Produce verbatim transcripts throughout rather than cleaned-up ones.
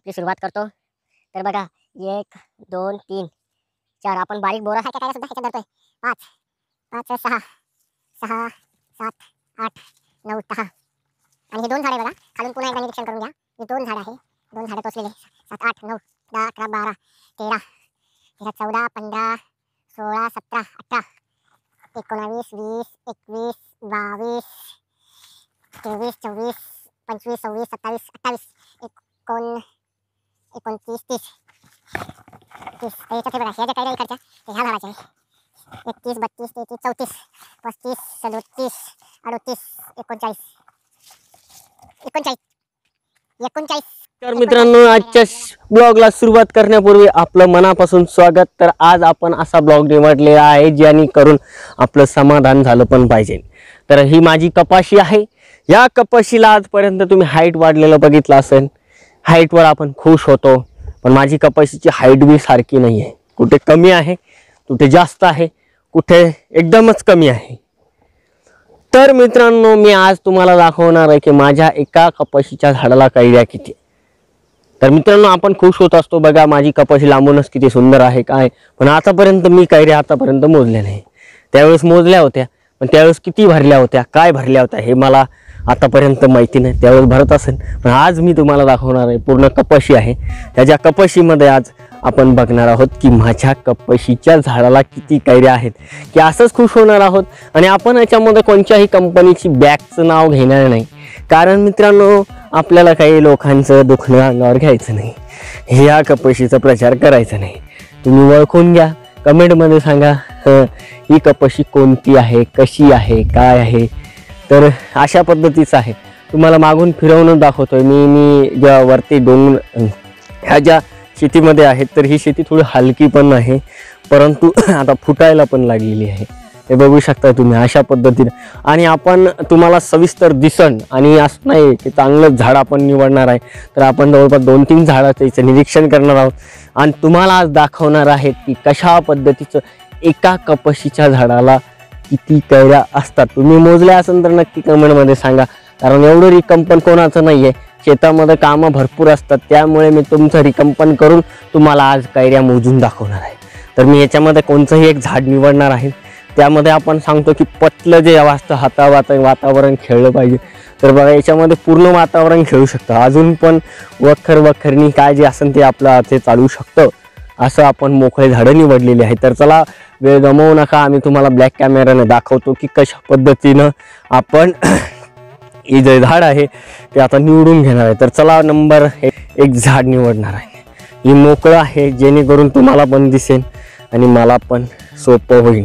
आपली सुरुवात करतो। तर बघा एक दोन तीन चार आपण बारीक बोरासारख्या काड्या सुद्धा ह्याच्यात धरतोय। पाच पाच सहा सहा सात आठ नऊ दहा आणि हे दोन झाडे बघा खालून पुन्हा एकदा निरीक्षण करून घ्या। हे दोन झाड आहे, दोन झाडे टोचलेले सात आठ नऊ दहा अकरा बारा तेरा तेरा चौदा पंधरा सोळा सतरा अठरा एकोणावीस वीस एकवीस बावीस तेवीस चोवीस पंचवीस सव्वीस सत्तावीस अठ्ठावीस एकोण एकोणतीस तीस तीस याच्यात बघा ह्या ज्या कैऱ्या इकडच्या ते ह्या झाडाच्या आहे। एकतीस बत्तीस तेहतीस चौतीस पस्तीस सदोतीस अडोतीस एकोणचाळीस एकोणचाळीस एकोणचाळीस तर मित्रांनो, आजच्या ब्लॉगला सुरुवात करण्यापूर्वी आपलं मनापासून स्वागत। तर आज आपण असा ब्लॉग निवडलेला आहे ज्याने करून आपलं समाधान झालं पण पाहिजे। तर ही माझी कपाशी आहे। या कपाशीला आजपर्यंत तुम्ही हाईट वाढलेलं बघितलं असेल, हाईटवर आपण खुश होतो, पण माझी कपाशीची हाईट बी सारखी नाही आहे। कुठे कमी आहे, कुठे जास्त आहे, कुठे एकदमच कमी आहे। तर मित्रांनो, मी आज तुम्हाला दाखवणार आहे की माझ्या एका कपाशीच्या झाडाला कैऱ्या किती। तर मित्रांनो, आपण खुश होत असतो बघा माझी कपाशी लांबूनच किती सुंदर आहे काय, पण आतापर्यंत मी कैऱ्या आतापर्यंत मोजल्या नाही। त्यावेळेस मोजल्या होत्या, पण त्यावेळेस किती भरल्या होत्या, काय भरल्या होत्या हे मला आतापर्यंत माहिती नाही। त्यावेळेस भरत असेल, पण आज मी तुम्हाला दाखवणार आहे पूर्ण कपाशी आहे। त्याच्या कपाशीमध्ये आज आपण बघणार आहोत की माझ्या कपाशीच्या झाडाला किती कैऱ्या आहेत, की असंच खुश होणार आहोत। आणि आपण याच्यामध्ये कोणत्याही कंपनीची बॅगचं नाव घेणार नाही, कारण मित्रांनो आपल्याला काही लोकांचं दुखणं अंगावर घ्यायचं नाही, ह्या कपाशीचा प्रचार करायचा नाही। तुम्ही ओळखून घ्या, कमेंटमध्ये सांगा ही कपाशी कोणती आहे, कशी आहे, काय आहे। तर अशा पद्धतीचं आहे, तुम्हाला मागून फिरवून दाखवतोय मी मी ज्या वरती डोंगर ह्या ज्या शेतीमध्ये आहेत, तर ही शेती थोडी हलकी पण आहे, परंतु आता फुटायला पण लागलेली आहे। हे बघू शकता तुम्ही अशा पद्धतीने। आणि आपण तुम्हाला सविस्तर दिसन आणि असं नाही की चांगलं झाड आपण निवडणार आहे, तर आपण जवळपास दोन तीन झाडाचं याचं निरीक्षण करणार आहोत आणि तुम्हाला आज दाखवणार आहेत की कशा पद्धतीचं एका कपाशीच्या झाडाला किती कैऱ्या असतात। तुम्ही मोजल्या असेल तर नक्की कमेंटमध्ये सांगा, कारण एवढं रिकंपन कोणाचं नाही आहे, शेतामध्ये कामं भरपूर असतात, त्यामुळे मी तुमचं रिकंपन करून तुम्हाला आज कैऱ्या मोजून दाखवणार आहे। तर मी याच्यामध्ये कोणतंही एक झाड निवडणार आहे, त्यामध्ये आपण सांगतो की पतलं जे वाजतं हातावात वातावरण खेळलं पाहिजे। तर बघा याच्यामध्ये पूर्ण वातावरण खेळू शकतं, अजून पण वखर वखरणी काय जे असेल ते आपलं ते चालू शकतं, असं आपण मोकळे झाडं निवडलेली आहे। तर चला वेळ गमवू नका, आम्ही तुम्हाला ब्लॅक कॅमेराने दाखवतो की कशा पद्धतीनं आपण हे जे झाड आहे ते आता निवडून घेणार आहे। तर चला नंबर एक झाड निवडणार आहे, ही मोकळं आहे जेणेकरून तुम्हाला पण दिसेल आणि मला पण सोपं होईल।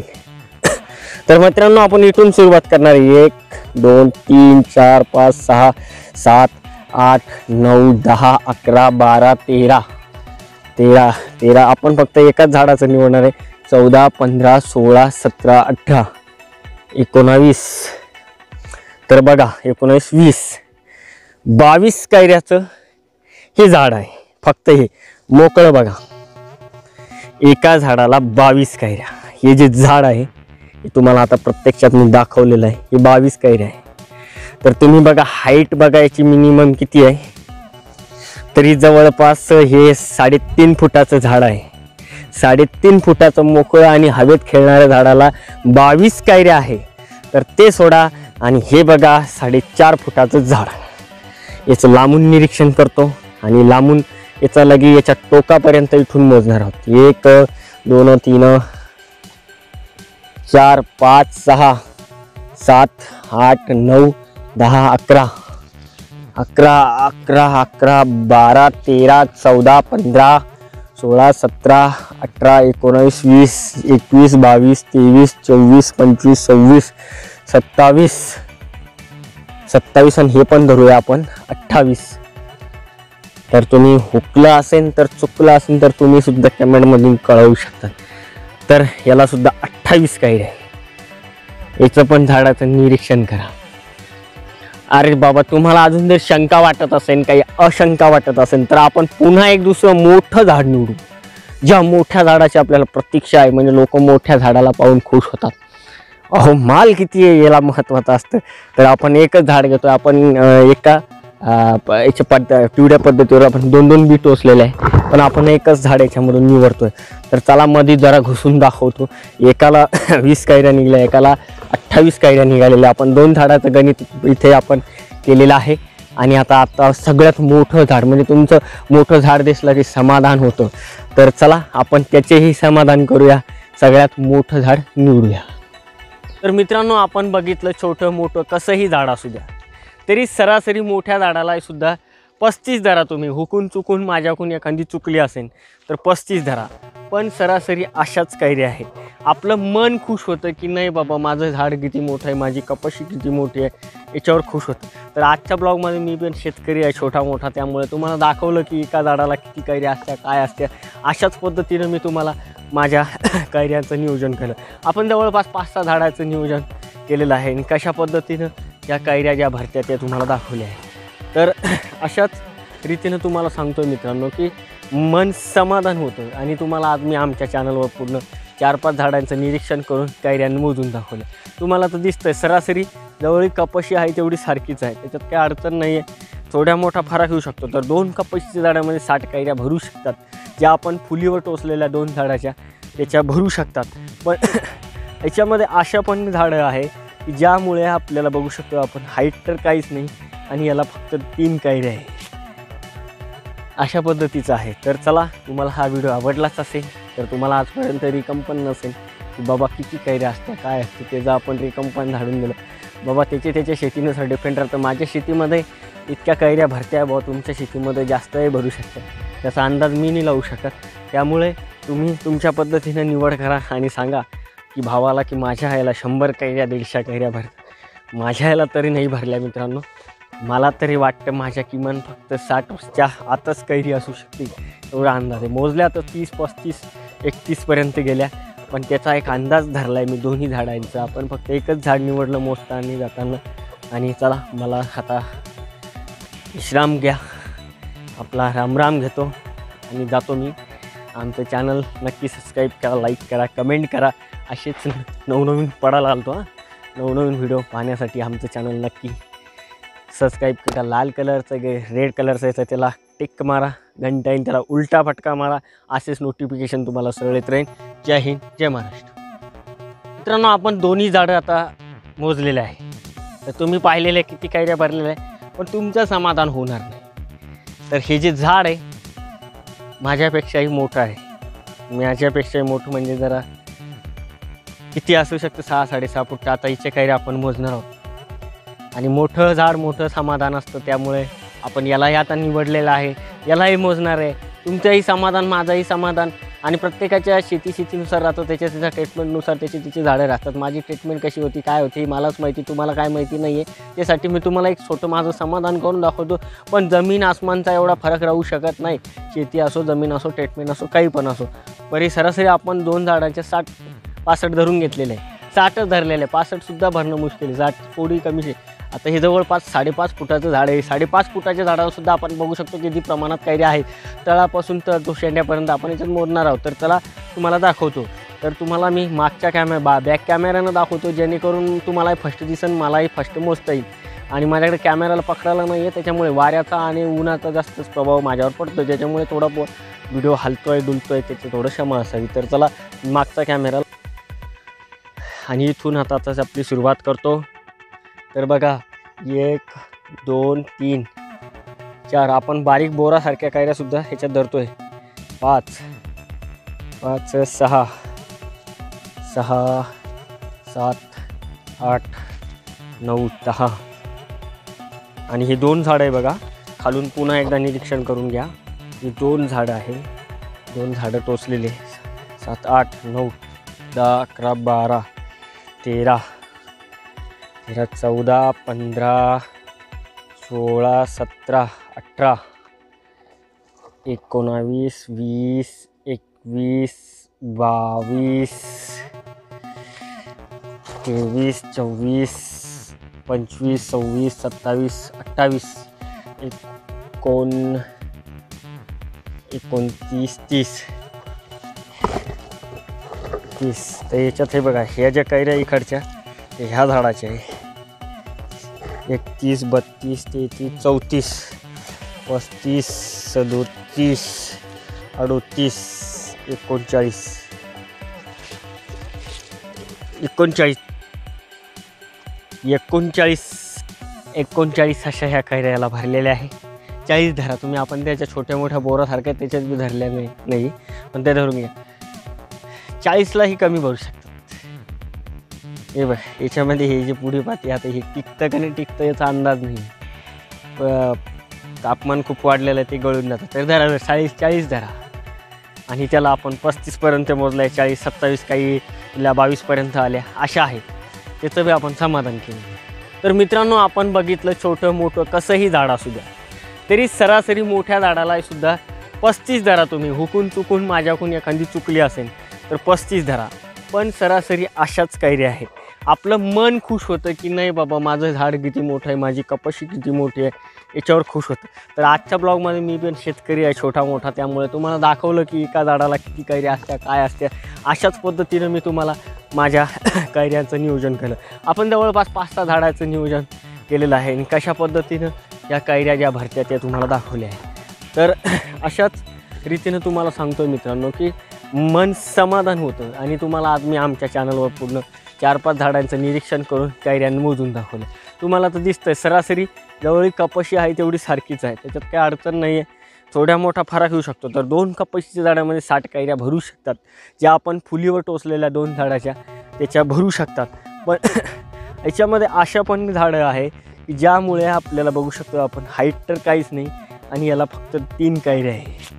तर मित्रांनो, आपण इथून सुरुवात करणार आहे। एक दोन तीन चार पाच सहा सात आठ नऊ दहा अकरा बारा तेरा तेरा तेरा आपण फक्त एकाच झाडाचं निवडणार आहे। चौदा पंधरा सोळा सतरा अठरा एकोणावीस, तर बघा एकोणावीस वीस बावीस कैऱ्याचं हे झाड आहे। फक्त हे मोकळं बघा, एका झाडाला बावीस कैऱ्या। हे जे झाड आहे हे तुम्हाला आता प्रत्यक्षात मी दाखवलेलं आहे, हे बावीस कैऱ्या आहे। तर तुम्ही बघा हाईट बघा याची मिनिमम किती आहे, तरी जवळपास हे साडेतीन फुटाचं झाड आहे। साडेतीन फुटाचं मोकळं आणि हवेत खेळणाऱ्या झाडाला बावीस कैऱ्या आहे, तर ते सोडा। आणि हे बघा साडेचार फुटाचं झाड, याचं लांबून निरीक्षण करतो आणि लांबून याचा लगी याच्या टोकापर्यंत इथून मोजणार आहोत। एक दोन तीन चार पाच सहा सात आठ नऊ दहा अकरा अकरा अकरा अकरा बारा तेरा चौदा पंधरा सोळा सतरा अठरा एकोणावीस वीस एकवीस बावीस तेवीस चोवीस पंचवीस सव्वीस सत्तावीस सत्तावीस आणि हे पण धरूया आपण अठ्ठावीस। तर तुम्ही हुकलं असेल तर चुकलं असेल तर तुम्ही सुद्धा कमेंटमधून कळवू शकता। तर याला सुद्धा अठ्ठावीस कैऱ्या आहे, याचं पण झाडाचं निरीक्षण करा। अरे बाबा, तुम्हाला अजून जर शंका वाटत असेल, काही अशंका वाटत असेल, तर आपण पुन्हा एक दुसरं मोठं झाड निवडू, ज्या मोठ्या झाडाची आपल्याला प्रतीक्षा आहे। म्हणजे लोक मोठ्या झाडाला पाहून खुश होतात, अहो माल किती आहे याला महत्त्वाचं असतं। तर आपण एकच झाड घेतो, आपण एका प याच्या पद्ध पिवळ्या पद्धतीवर आपण दोन दोन बी टोचलेले आहे, पण आपण एकच झाड याच्यामधून निवडतोय. तर चला मध्ये जरा घुसून दाखवतो. एकाला वीस कैऱ्या निघाल्या, एकाला अठ्ठावीस कैऱ्या निघालेल्या. आपण दोन झाडाचं गणित इथे आपण केलेलं आहे. आणि आता आता सगळ्यात मोठं झाड म्हणजे तुमचं मोठं झाड दिसलं की समाधान होतं. तर चला आपण त्याचेही समाधान करूया, सगळ्यात मोठं झाड निवडूया. तर मित्रांनो, आपण बघितलं छोटं मोठं कसंही झाड असू द्या, तरी सरासरी मोठ्या झाडाला सुद्धा पस्तीस धरा. तुम्ही हुकून चुकून माझ्याकडून एखादी चुकली असेल तर पस्तीस धरा, पण सरासरी अशाच कैऱ्या आहे. आपलं मन खुश होतं की नाही बाबा माझं झाड किती मोठं आहे, माझी कपाशी किती मोठी आहे, याच्यावर खुश होतं. तर आजच्या ब्लॉगमध्ये मी पण शेतकरी आहे छोटा मोठा, त्यामुळे तुम्हाला दाखवलं की एका झाडाला किती कैऱ्या असत्या काय असत्या. अशाच पद्धतीनं मी तुम्हाला माझ्या कैऱ्यांचं नियोजन केलं. आपण जवळपास पाच सहा झाडाचं नियोजन केलेलं आहे आणि कशा पद्धतीनं या कैऱ्या ज्या भरत्या त्या तुम्हाला दाखवल्या आहे. तर अशाच रीतीनं तुम्हाला सांगतो मित्रांनो की मन समाधान होतं. आणि तुम्हाला आज मी आमच्या चॅनलवर पूर्ण चार पाच झाडांचं निरीक्षण करून कैऱ्यांनी मोजून दाखवलं. तुम्हाला तर दिसतंय सरासरी जवळ कपाशी आहे तेवढी सारखीच आहे, त्याच्यात काही अडचण नाही आहे. थोड्या मोठा फरक येऊ शकतो. तर दोन कपाशीच्या झाडामध्ये साठ कैऱ्या भरू शकतात, ज्या आपण फुलीवर टोचलेल्या दोन झाडाच्या त्याच्या भरू शकतात. पण याच्यामध्ये अशा पण झाडं आहे की ज्यामुळे आपल्याला बघू शकतो आपण हाईट तर काहीच नाही आणि याला फक्त तीन कैऱ्या आहे. अशा पद्धतीचं आहे. तर चला, तुम्हाला हा व्हिडिओ आवडलाच असेल तर तुम्हाला आजपर्यंत रिकम पण नसेल की बाबा किती कैऱ्या असत्या काय असते, त्याचं आपण रिकम पण धाडून दिलं. बाबा त्याचे त्याच्या शेतीनुसार डिपेंड राहतं. माझ्या शेतीमध्ये इतक्या कैऱ्या भरत्या बाबा, तुमच्या शेतीमध्ये जास्तही भरू शकतात, त्याचा अंदाज मी नाही लावू शकत. त्यामुळे तुम्ही तुमच्या पद्धतीनं निवड करा आणि सांगा की भावाला की माझ्या ह्याला शंभर कैऱ्या दीडशे कैऱ्या भरतात. माझ्या ह्याला तरी नाही भरल्या मित्रांनो. मला तरी वाटतं माझ्या किमान फक्त साठच्या आतच कैरी असू शकते एवढा अंदाज आहे. मोजल्या तर तीस पस्तीस एकतीसपर्यंत गेल्या, पण त्याचा एक अंदाज धरला आहे मी दोन्ही झाडांचा. आपण फक्त एकच झाड निवडलं मोजताना जाताना. आणि चला, मला आता विश्राम घ्या, आपला रामराम घेतो आणि जातो मी. आमचं चॅनल नक्की सबस्क्राईब करा, लाईक करा, कमेंट करा. असेच नवनवीन पडायला आलतो हां नवनवीन व्हिडिओ पाहण्यासाठी आमचं चॅनल नक्की सबस्क्राईब करा. लाल कलरचं गे रेड कलरचं याचं त्याला टिक मारा, घंटा येईन त्याला उलटा फटका मारा, असेच नोटिफिकेशन तुम्हाला सरळ येत राहील. जय हिंद, जय महाराष्ट्र. मित्रांनो, आपण दोन्ही झाडं आता मोजलेले आहे. तर तुम्ही पाहिलेले किती कैऱ्या भरलेल्या आहे, पण तुमचं समाधान होणार नाही. तर हे जे झाड आहे माझ्यापेक्षाही मोठं आहे. माझ्यापेक्षाही मोठं म्हणजे जरा किती असू शकतं, सहा साडेसहा फूट. आता हिचे कैऱ्या आपण मोजणार आहोत. आणि मोठं झाड मोठं समाधान असतं, त्यामुळे आपण यालाही आता निवडलेलं आहे, यालाही मोजणार आहे. तुमचंही समाधान माझंही समाधान. आणि प्रत्येकाच्या शेती शेतीनुसार राहतो, त्याच्या त्याच्या ट्रीटमेंटनुसार त्याची तिची झाडं राहतात. माझी ट्रीटमेंट कशी होती काय होती मलाच माहिती, तुम्हाला काय माहिती नाही आहे. त्यासाठी मी तुम्हाला एक छोटं माझं समाधान करून दाखवतो. पण जमीन आसमानचा एवढा फरक राहू शकत नाही. शेती असो, जमीन असो, ट्रीटमेंट असो, काही पण असो. परी सरासरी आपण दोन झाडांचे साठ पासष्ट धरून घेतलेले आहे. साठच धरलेलं आहे, पासष्टसुद्धा भरणं मुश्किल आहे. साठ थोडी कमी आहे. आता हे जवळपास साडेपाच फुटाचं झाड आहे. साडेपाच फुटाच्या झाडावरसुद्धा आपण बघू शकतो किती प्रमाणात कैऱ्या आहेत. तळापासून तर तो शेंड्यापर्यंत आपण याच्यात मोजणार आहोत. तर चला तुम्हाला दाखवतो. तर तुम्हाला मी मागच्या कॅमे बा बॅक कॅमेऱ्यानं दाखवतो, जेणेकरून तुम्हालाही फर्स्ट दिसन, मलाही फर्स्ट मोजता येईल. आणि माझ्याकडे कॅमेराला पकडायला नाही आहे, त्याच्यामुळे वाऱ्याचा आणि उन्हाचा जास्तच प्रभाव माझ्यावर पडतो, ज्याच्यामुळे थोडा व्हिडिओ हलतो आहे डुलतो आहे, त्याची थोडं क्षमा असावी. तर चला मागचा कॅमेरा आणि इथून आता आताच आपली सुरुवात करतो. तर बघा, एक दोन तीन चार, आपण बारीक बोरासारख्या कैऱ्यासुद्धा ह्याच्यात धरतो आहे. पाच पाच सहा सहा सात आठ नऊ दहा. आणि हे दोन झाडं आहे बघा. खालून पुन्हा एकदा निरीक्षण करून घ्या. ही दोन झाडं आहे, दोन झाडं टोचलेले. सात आठ नऊ दहा अकरा बारा तेरा तेरा चौदा पंधरा सोळा सतरा अठरा एकोणावीस वीस एकवीस बावीस तेवीस चोवीस पंचवीस सव्वीस सत्तावीस अठ्ठावीस एकोण एकोणतीस तीस तीस. तर याच्यात हे बघा, ह्या ज्या कैऱ्या इकडच्या ह्या झाडाच्या आहे, एकतीस बत्तीस तेहतीस चौतीस पस्तीस सदोतीस अडोतीस एकोणचाळीस एकोणचाळीस एकोणचाळीस एकोणचाळीस अशा ह्या कैऱ्या याला भरलेल्या आहे. चाळीस धरा तुम्ही, आपण त्याच्या छोट्या मोठ्या बोरासारख्या त्याच्यात बी धरल्या नाही नाही पण त्या धरून घ्या. चाळीसलाही कमी भरू शकतात. हे बघ याच्यामध्ये हे जे पुढे पाहते आता हे टिकतं का नाही टिकतं याचा अंदाज नाही. तापमान खूप वाढलेलं आहे ते गळून जातं. तर धरा चाळीस चाळीस धरा आणि त्याला आपण पस्तीसपर्यंत मोजलं आहे. चाळीस सत्तावीस काही बावीसपर्यंत आल्या अशा आहेत. त्याचं बी आपण समाधान केलं. तर मित्रांनो आपण बघितलं छोटं मोठं कसंही झाड असू द्या तरी सरासरी मोठ्या झाडाला सुद्धा पस्तीस धरा तुम्ही. हुकून चुकून माझ्याकडून एखादी चुकली असेल तर पस्तीस धरा. पण सरासरी अशाच कैऱ्या आहेत. आपलं मन खुश होतं की नाही बाबा माझं झाड किती मोठं आहे, माझी कपाशी किती मोठी आहे, याच्यावर खुश होतं. तर आजच्या ब्लॉगमध्ये मी पण शेतकरी आहे छोटा मोठा, त्यामुळे तुम्हाला दाखवलं की एका झाडाला किती कैऱ्या असत्या काय असत्या. अशाच पद्धतीनं मी तुम्हाला माझ्या कैऱ्यांचं नियोजन केलं. आपण जवळपास पाच सहा झाडाचं नियोजन केलेलं आहे आणि कशा पद्धतीनं या कैऱ्या ज्या भरत्या त्या तुम्हाला दाखवल्या आहे. तर अशाच रीतीनं तुम्हाला सांगतो मित्रांनो की मन समाधान होतं. आणि तुम्हाला आज मी आमच्या चॅनलवर पूर्ण चार पाच झाडांचं निरीक्षण करून कैऱ्यांना मोजून दाखवलं. तुम्हाला तर दिसतंय सरासरी जवळ कपाशी आहे तेवढी सारखीच आहे, त्याच्यात काही अडचण नाही आहे. थोड्या मोठा फरक येऊ शकतो. तर दोन कपाशीच्या झाडामध्ये साठ कैऱ्या भरू शकतात. ज्या आपण फुलीवर टोचलेल्या दोन झाडाच्या त्याच्या भरू शकतात. पण याच्यामध्ये अशा पण झाडं आहे की ज्यामुळे आपल्याला बघू शकतो आपण हाईट तर काहीच नाही आणि याला फक्त तीन कैऱ्या आहे.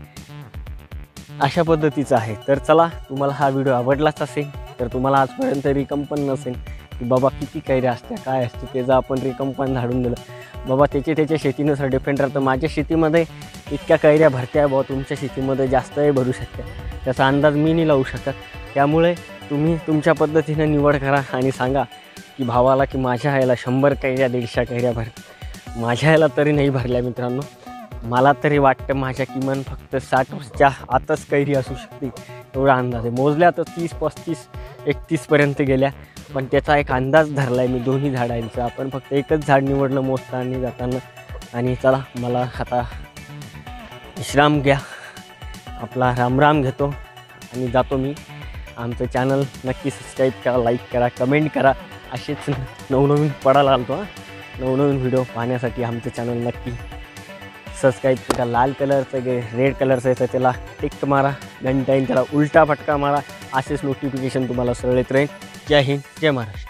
अशा पद्धतीचं आहे. तर चला तुम्हाला हा व्हिडिओ आवडलाच असेल तर तुम्हाला आजपर्यंत रिकम पण नसेल की बाबा किती कैऱ्या असत्या काय असते त्याचं आपण रिकम पण झाडून दिलं. बाबा त्याचे त्याच्या शेतीनुसार डिपेंड राहतं. माझ्या शेतीमध्ये इतक्या कैऱ्या भरत्या बाबा तुमच्या शेतीमध्ये जास्तही भरू शकते त्याचा अंदाज मी नाही लावू शकत. त्यामुळे तुम्ही तुमच्या पद्धतीनं निवड करा आणि सांगा की भावाला की माझ्या ह्याला शंभर कैऱ्या दीडशे कैऱ्या भर. माझ्या ह्याला तरी नाही भरल्या मित्रांनो. मला तरी वाटतं माझ्या किमान फक्त साठ वर्षाच्या आतच कैरी असू शकते एवढा अंदाज आहे. मोजल्या तर तीस पस्तीस एकतीसपर्यंत गेल्या पण त्याचा एक अंदाज धरला आहे मी दोन्ही झाडांचा. आपण फक्त एकच झाड निवडलं मोजताना जाताना. आणि चला मला आता विश्राम घ्या, आपला रामराम घेतो आणि जातो मी. आमचं चॅनल नक्की सबस्क्राईब करा, लाईक करा, कमेंट करा. असेच नवनवीन पडायला आलतो हां नवनवीन व्हिडिओ पाहण्यासाठी आमचं चॅनल नक्की सबस्क्राईब करा. लाल कलरचं गे रेड कलरचं येतं त्याला टिक मारा, घंटा येईल त्याला उलटा फटका मारा. असेच नोटिफिकेशन तुम्हाला सरळ येत राहील. जय हिंद जय महाराष्ट्र.